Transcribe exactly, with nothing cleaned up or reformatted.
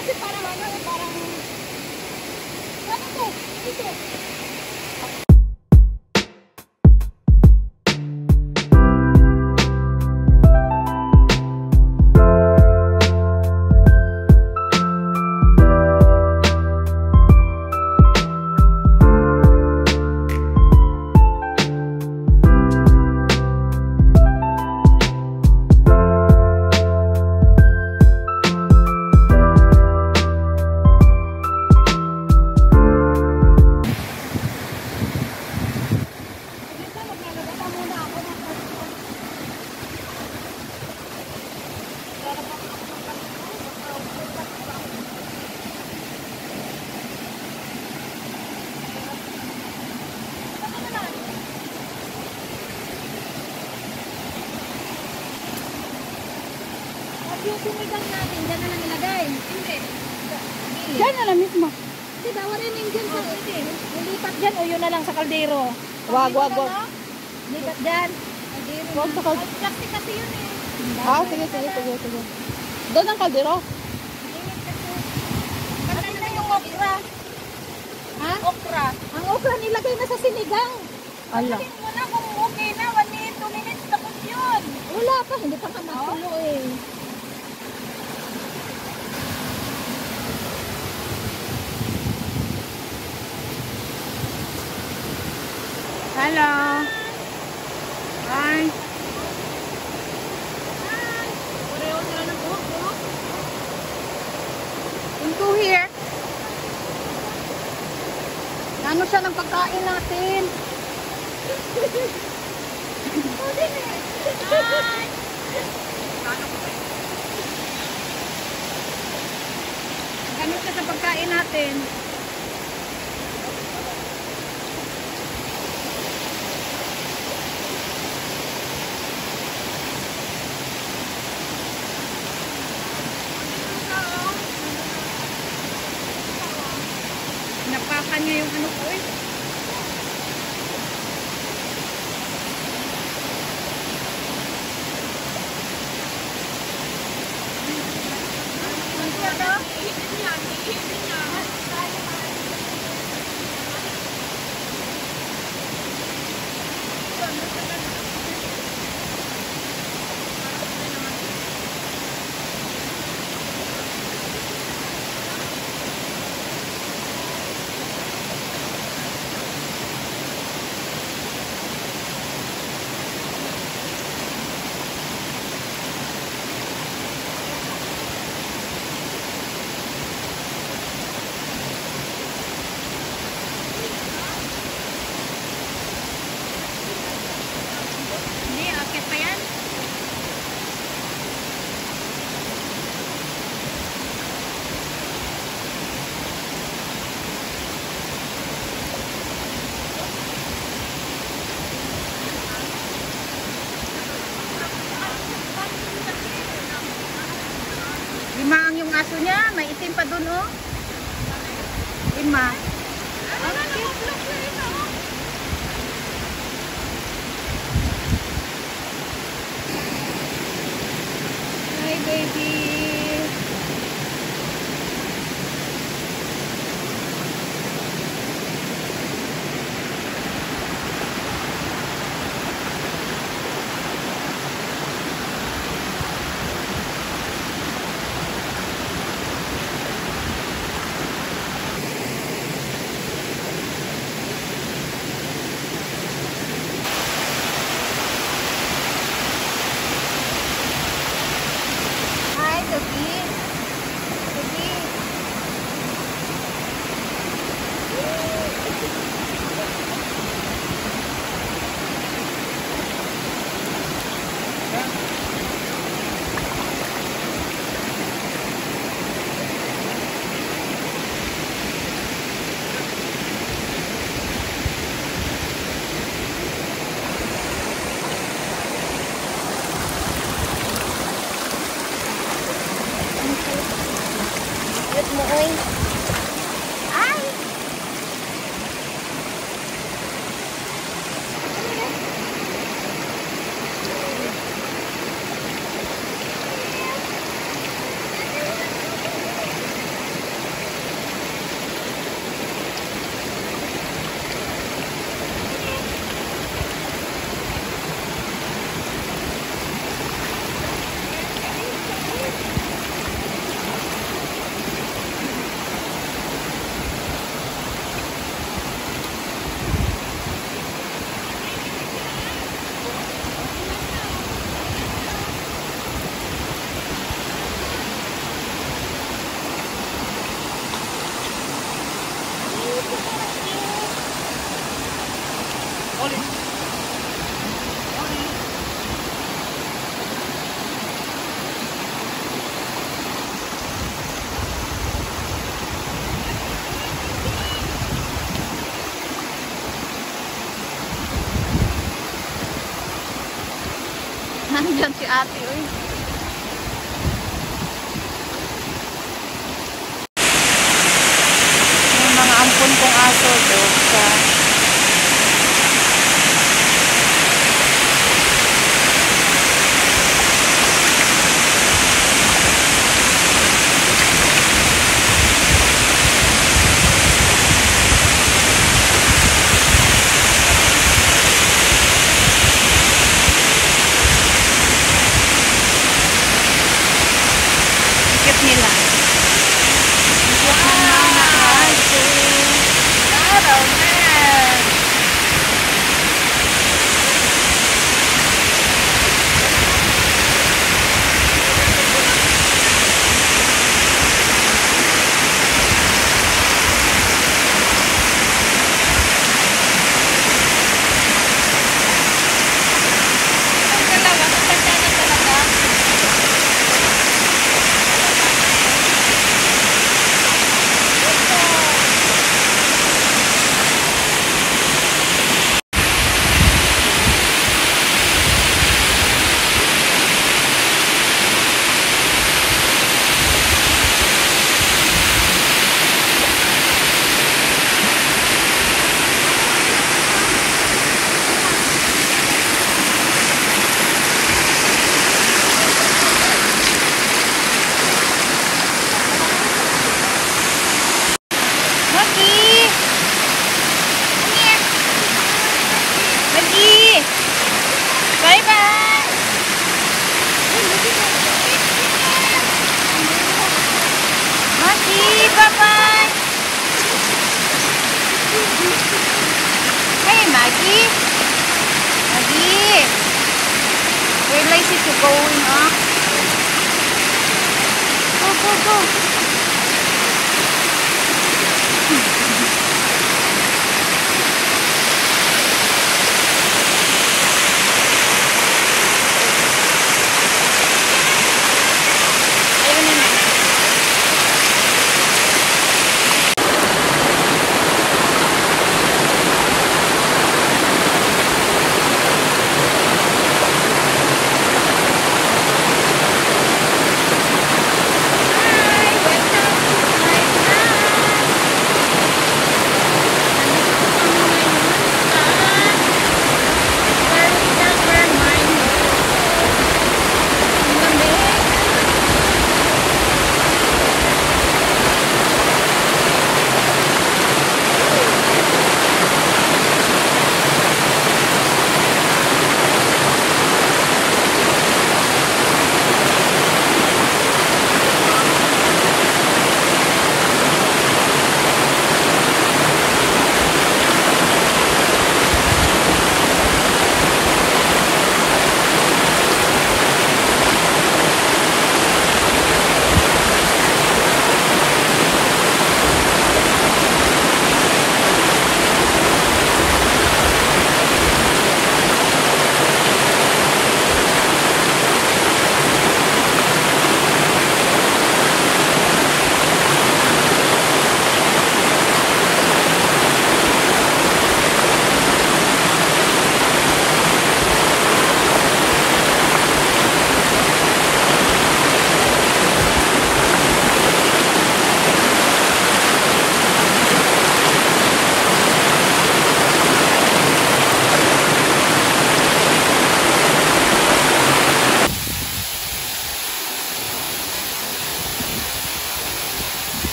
kasi parang ano, parang... Ano to? Ito. Yung sinigang natin, dyan na lang ilagay. Hindi. Dyan na lang mismo. Hindi, dawa rin yung dyan. Oh, hindi. Nilipat dyan o yun na lang sa kaldero. Wag, wag, wag. Lipat dyan. Wag sa kaldero. Plastic kasi yun eh. Ah, sige, sige, sige, sige. Doon ang kaldero? Kasi na yung okra. Ha? Okra. Ang okra nilagay na sa sinigang. Ala. Sabihin mo na kung okay na, one minute, two minutes, tapos yun. Wala pa, hindi pa ka makulo eh. Hello. Hi. Hi. Pareho sila ng buhok, buhok. Into here. Ano siya ng pagkain natin? Hi. Ano siya sa pagkain natin? Napakan niya yung ano ko eh. Lima ang yung aso niya, may itim pa dun oh. Lima. Hi baby. Nandyan si ate, uy. Yung mga ampun kong aso, dog sa... nila. Bye-bye! Maggie, bye-bye! Hey, Maggie! Maggie! Where lazy to going, huh? Go, go, go!